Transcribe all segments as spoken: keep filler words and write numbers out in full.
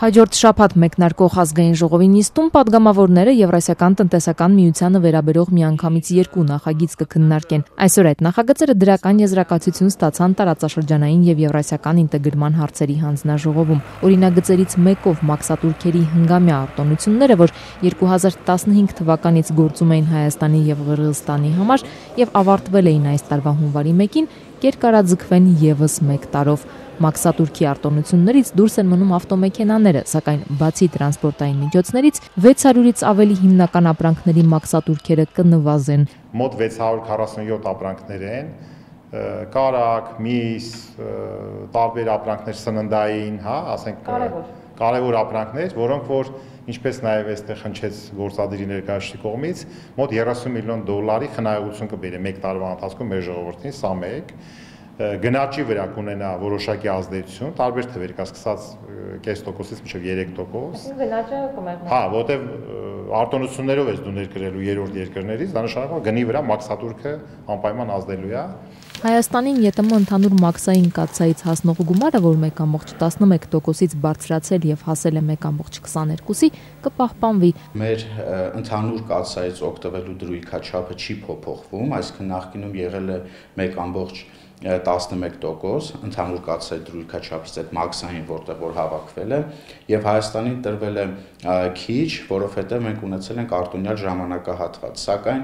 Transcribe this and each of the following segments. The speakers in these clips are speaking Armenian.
Հաջորդ շաբաթ մեկնարկող ազգային ժողովի նիստում պատգամավորները Եվրասիական տնտեսական միությանը վերաբերող միանգամից երկու նախագիծ կքննարկեն։ Այսօր այդ նախագծերը դրական եզրակացություն ստացան տարածաշրջանային եւ եվրասիական ինտեգրման հարցերի հանձնաժողովում։ Օրինագծերից մեկով մաքսատուրքերի հնգամյա արտոնությունները, որ երկու հազար տասնհինգ թվականից գործում էին Հայաստանի եւ Ղրղըզստանի համար եւ ավարտվել էին այս տարվա հունվարի մեկին, կերկարաձգվեն եւս մեկ տարով։ Մաքսատուրքի արտոնություններից դուրս են մնում ավտոմեքենաները, սակայն բացի տրանսպորտային միջոցներից վեց հարյուրից ավելի հիմնական ապրանքների մաքսատուրքերը կնվազեն։ Մոտ վեց հարյուր քառասունյոթ ապրանքներ են, կարագ, միս, տարբեր ապրանքներ սննդային, հա, ասենք կարևոր ապրանքներ, որոնք որ ինչպես նաև այստեղ հնչեց գործադիրի ներկայացուցիչի կողմից, մոտ երեսուն միլիոն դոլարի խնայողություն կբերի մեկ տարվա ընթացքում մեր ժողովրդին, սա մեկ գնաճի վրա կունենա որոշակի ազդեցություն, տարբեր թվեր կա սկսած կես տոկոսից մինչև երեք տոկոս։ Գնաճը կմեղմա։ Հա, որտեվ արտոնություններով ես դու ներկրելու երրորդ երկրներից, դա նշանակում է գնի վրա մաքսատուրքը անպայման ազդելու է։ Հայաստանին ԵՏՄ ընդհանուր մաքսային կաթսայից հասնող գումարը, որ մեկ կամոք տասնմեկ տոկոսից բարձրացել եւ հասել է մեկ կամոք քսաներկուսի, կպահպանվի։ Մեր ընդհանուր կաթսայից օգտվելու դրույքաչափը չի փոփոխվում, այսինքն նախկինում եղել է մեկ կամոք տասնմեկ տոկոս ընդհանուր կաթսայի դրույքաչափից այդ մաքսային, որտեղ որ հավաքվել է, եւ Հայաստանին տրվել է քիչ, որովհետեւ մենք ունեցել ենք արտոնյալ ժամանակահատված, սակայն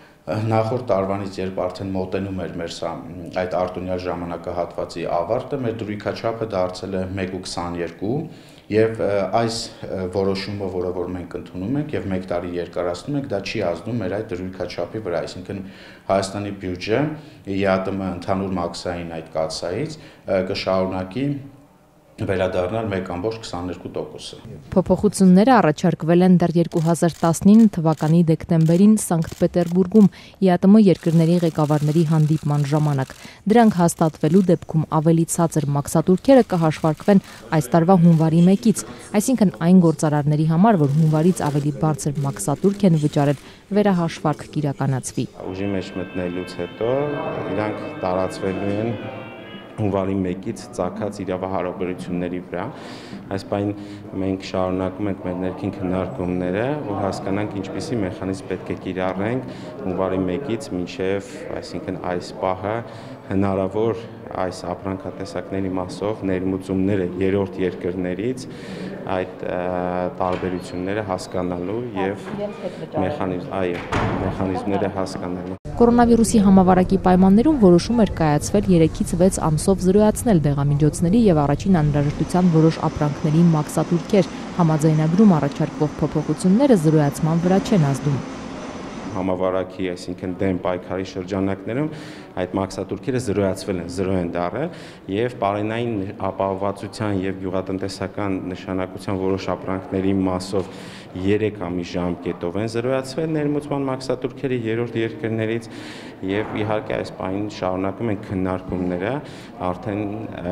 նախորդ տարվանից երբ արդեն մոտենում էր մեր սա այդ արտոնյալ ժամանակահատվածի ավարտը, մեր դրույքաչափը դարձել է մեկ կոմ քսաներկու եւ այս որոշումը, որը որ մենք ընդունում ենք եւ մեկ տարի երկարացնում ենք, դա չի ազդում մեր այդ դրույքաչափի վրա, այսինքն Հայաստանի բյուջեն ԵԱՏՄ ընդհանուր մաքսային այդ կաթսայից կշարունակի վերադառնալ մեկ կամոք քսաներկու տոկոսը։ Փոփոխությունները առաջարկվել են դեռ երկու հազար տասնինը թվականի դեկտեմբերին Սանկտ Պետերբուրգում ԵԱՏՄ երկրների ղեկավարների հանդիպման ժամանակ։ Դրանք հաստատվելու դեպքում ավելի ցածր մաքսատուրքերը կհաշվարկվեն այս տարվա հունվարի մեկից, այսինքն այն գործարարների համար, որ հունվարից ավելի բարձր մաքսատուրք են վճարել, վերահաշվարկ կիրականացվի։ Ուժի մեջ մտնելուց հետո իրանք տարածվելու են հունվարի մեկից ծագած իրավահարաբերությունների վրա։ Այս պայն մենք շարունակում ենք մեր ներքին քննարկումները, որ հասկանանք ինչպիսի մեխանիզմ պետք է կիրառենք հունվարի մեկից մինչև, այսինքն այս պահը հնարավոր այս ապրանքատեսակների մասով ներմուծումները երրորդ երկրներից այդ տարբերությունները հասկանալու եւ մեխանիզմ, այո, մեխանիզմները հասկանալու։ Կորոնավիրուսի համավարակի պայմաններում որոշում էր կայացվել երեքից վեց ամսով զրոյացնել դեղամիջոցների եւ առաջին անհրաժեշտության որոշ ապրանքների մաքսատուրքեր, համաձայնագրում առաջարկվող փոփոխությունները զրոյացման վրա չեն ազդում։ Համավարակի, այսինքն դեմ պայքարի շրջանակներում այդ մաքսատուրքերը զրոյացվել են, զրո են դարել եւ պարենային ապահովվածության եւ գյուղատնտեսական նշանակության որոշ ապրանքների մասով երեք ամիս ժամկետով են զրոյացվել ներմուծման մաքսատուրքերը երրորդ երկրներից եւ իհարկե այս պահին շարունակում են քննարկումները արդեն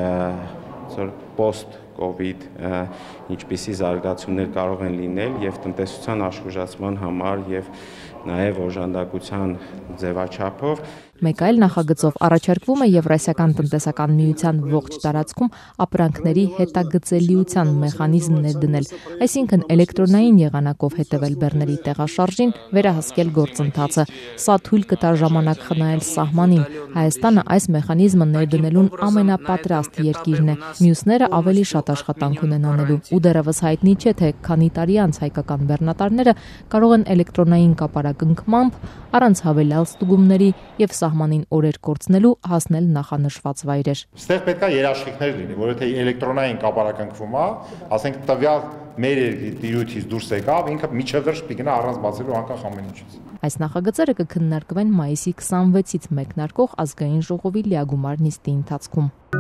post COVID ինչպիսի զարգացումներ կարող են լինել եւ տնտեսության աշխուժացման համար եւ նաեւ օժանդակության ձևաչափով։ Մեկ այլ նախագծով առաջարկվում է Եվրասիական տնտեսական միության ողջ տարածքում ապրանքների հետագծելիության մեխանիզմ ներդնել, այսինքն էլեկտրոնային եղանակով հետևել բեռների տեղաշարժին, վերահսկել գործընթացը։ Սա թույլ կտա ժամանակ խնայել սահմանին։ Հայաստանը այս մեխանիզմը ներդնելուն ամենապատրաստ երկիրն է, մյուսները ավելի շատ աշխատանք ունեն անելու։ Ու դեռևս հայտնի չէ, թե քանի տարի անց հայկական բեռնատարները կարող են էլեկտրոնային կապարակնքմամբ առանց հավելյալ ստուգումների եւ սահմանին օրեր կորցնելու հասնել նախանշված վայրեր։ Ստեղ պետք է երաշխիքներ լինի, որ եթե էլեկտրոնային կապարակնքվում է, ասենք տվյալ մեր տիրույթից դուրս եկավ, ինքը միջև վերջ պիտի առանց բացելու անկախ ամեն ինչից։ Այս նախագծերը կքննարկվեն մայիսի քսանվեցից մեկնարկող ազգային ժողովի լիագումար նիստի ընթացքում։